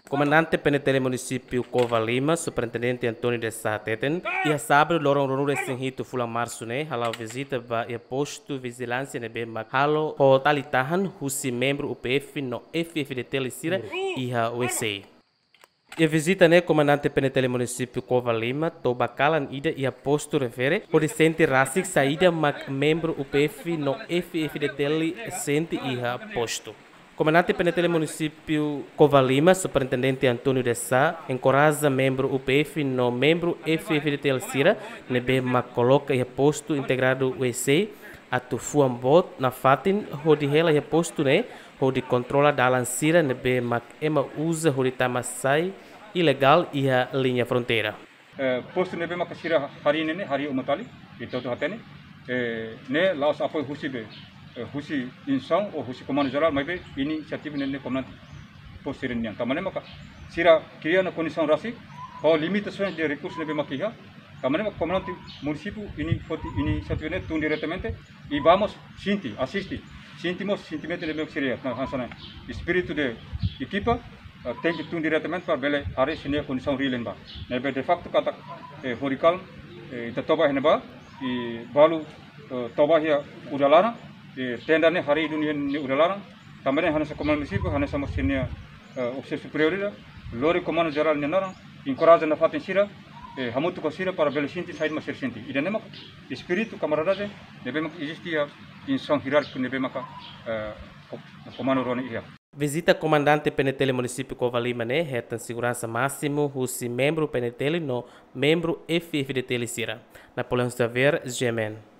Comandante PNTL Município Cova Lima, Superintendente Antônio de Sá Teten, e a sábado, Lorong Ronure Senhito Fulang Março, halau visita ba e posto vigilância nebe mak halo ho talitahan husi membro UPF no FFDT Lisira e a UEC. E a visita comandante PNTL Município Cova Lima, Tobakalan ida e a posto refere, o recente rasik saída mak membro UPF no FFDT sente e a posto. Comandante PNTL Município Cova Lima, Superintendente Antônio de Sá, encoraja membro UPF no membro FFDT Alcira, nebe mak coloca e posto integrado UEC, atu fuambot na fatin, hodi hela e posto hodi controla da Alcira, nebe mak ema usa hodi tamasai ilegal e a linha fronteira. Posto nebe mak sira hari ini hari umatali, itu tu hatene, ne laos apoio husibe. Husi insang ou husi comando geral, mas bem iniciativa nele comandante posteriormente. Também maka sira cria na condição raci, ou limitações de recursos nebe makia. Também comandante município iniciativa nele tun diretamente e vamos sentimos sentimento nebe seria na hansana espírito de equipa tem que tun diretamente para bele hari sini condição real ba. Nebe de facto kata horikal ita toba heneba e balu toba hia udalara tenda ne hari dunia ni udah larang, tambahnya hanya sekoman município, hanya sama sini officer superior ida, lori comando geral ni larang, encoraja na fatin sira, hamutu ko sira para belisinti said masir sinti. Ida nemak espiritu camaradagem, nebe mak existia insang hierarquia nebe mak comando roni ia. Visita comandante PNTL Município Cova Lima retan segurança máximo, husi membro PNTL no membro FFDT Lisira. Napoleão Xavier, GMN.